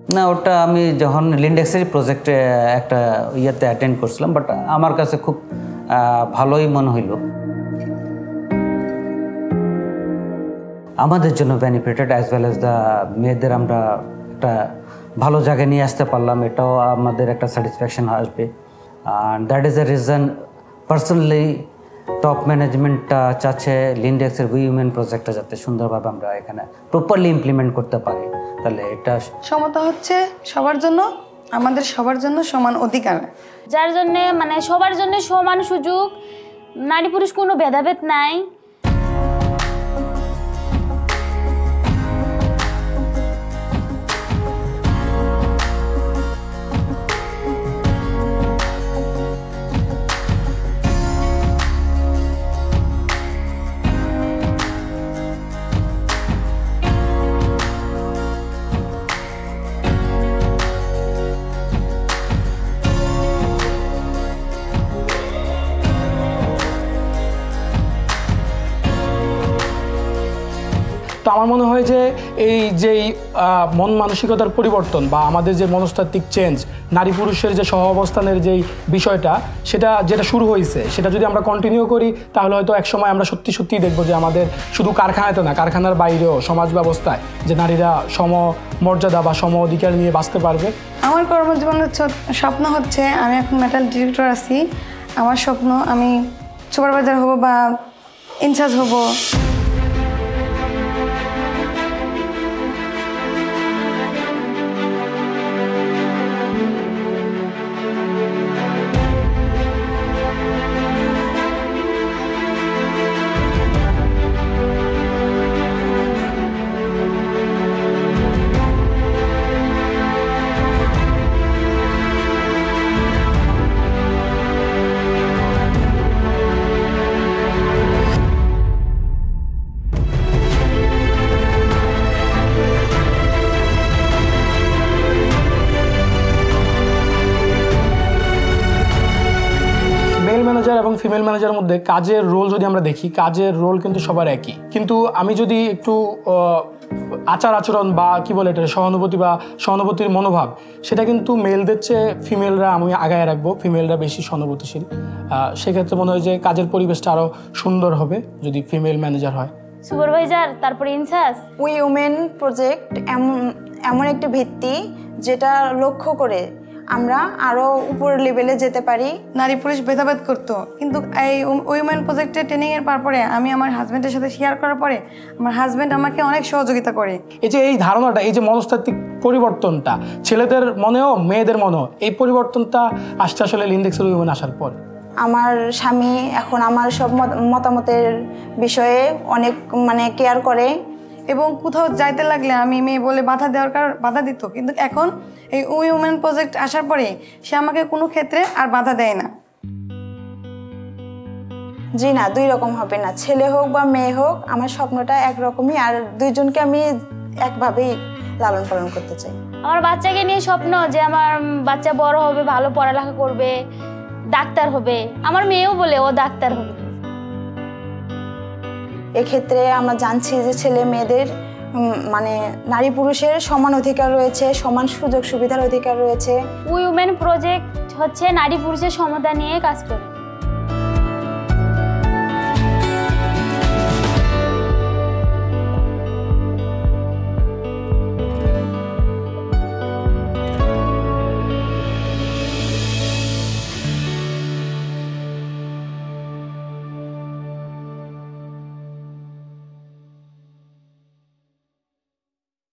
না, ওটা আমি যখন লিন্ডেক্সের প্রজেক্টে একটা ইয়েতে অ্যাটেন্ড করছিলাম, বাট আমার কাছে খুব ভালোই মনে হইল। আমাদের জন্য benefited as well as the মেয়েদের আমরা একটা ভালো জায়গায় নিয়ে আসতে পারলাম, এটাও আমাদের একটা স্যাটিসফ্যাকশন আসবে। আর that is the reason personally top ম্যানেজমেন্টটা চাচ্ছে লিন্ডেক্সের উইমেন প্রজেক্টটা যাতে সুন্দরভাবে আমরা এখানে প্রপারলি ইমপ্লিমেন্ট করতে পারি। তাহলে এটা সমতা হচ্ছে সবার জন্য, আমাদের সবার জন্য সমান অধিকার, যার জন্যে মানে সবার জন্য সমান সুযোগ, নারী পুরুষ কোনো ভেদাভেদ নাই। তো আমার মনে হয় যে এই যেই মন মানসিকতার পরিবর্তন বা আমাদের যে মনস্তাত্ত্বিক চেঞ্জ, নারী পুরুষের যে সহ অবস্থানের যেই বিষয়টা, যেটা শুরু হয়েছে, সেটা যদি আমরা কন্টিনিউ করি তাহলে হয়তো একসময় আমরা সত্যি সত্যিই দেখবো যে আমাদের শুধু কারখানাতে না, কারখানার বাইরেও সমাজ ব্যবস্থায় যে নারীরা সম মর্যাদা বা সম অধিকার নিয়ে বাঁচতে পারবে। আমার কর্মজীবনের স্বপ্ন হচ্ছে, আমি এখন মেটাল ডিরেক্টর আছি, আমার স্বপ্ন আমি সুপারভাইজার হব বা ইনচার্জ হব। ম্যানেজার এবং ফিমেল ম্যানেজারের মধ্যে কাজের রোল যদি আমরা দেখি, কাজের রোল কিন্তু সবার একই, কিন্তু আমি যদি একটু আচার আচরণ বা কি বলে এটা সহানুভূতি বা সহানুভূতির মনোভাব, সেটা কিন্তু মেলদের চেয়ে ফিমেলরা আমি আগায় রাখবো, ফিমেলরা বেশি সহানুভূতিশীল। সেক্ষেত্রে মনে হয় যে কাজের পরিবেশটা আরও সুন্দর হবে যদি ফিমেল ম্যানেজার হয়। সুপারভাইজার, তারপরে ইনচার্জ। উইমেন প্রজেক্ট এমন একটি ভিত্তি যেটা লক্ষ্য করে আমরা আরও উপরের লেভেলে যেতে পারি। নারী পুরুষ ভেদাভেদ করতো, কিন্তু এই উইমেন প্রজেক্টের ট্রেনিংয়ের পরে আমি আমার হাজব্যান্ডের সাথে শেয়ার করার পরে আমার হাজব্যান্ড আমাকে অনেক সহযোগিতা করে। এই ধারণাটা, এই যে মনস্তাত্ত্বিক পরিবর্তনটা ছেলেদের মনেও মেয়েদের মনেও, এই পরিবর্তনটা আসছে আসলে লিন্ডেক্সের উইমেন আসার পর। আমার স্বামী এখন আমার সব মতামতের বিষয়ে অনেক কেয়ার করে, এবং কোথাও যাইতে লাগলে আমি মেয়ে বলে বাধা দিত, কিন্তু এখন এই উইমেন প্রজেক্ট আসার পরে সে আমাকে কোনো ক্ষেত্রে আর বাধা দেয় না। জি না, দুই রকম হবে না, ছেলে হোক বা মেয়ে হোক, আমার স্বপ্নটা একরকমই, আর দুইজনকে আমি একভাবেই লালন পালন করতে চাই। আমার বাচ্চাকে নিয়ে স্বপ্ন যে আমার বাচ্চা বড় হবে, ভালো পড়ালেখা করবে, ডাক্তার হবে। আমার মেয়েও বলে ও ডাক্তার হবে। এক্ষেত্রে আমরা জানছি যে ছেলে মেয়েদের নারী পুরুষের সমান অধিকার রয়েছে, সমান সুযোগ সুবিধার অধিকার রয়েছে। উইমেন প্রজেক্ট হচ্ছে নারী পুরুষের সমতা নিয়ে কাজ করে।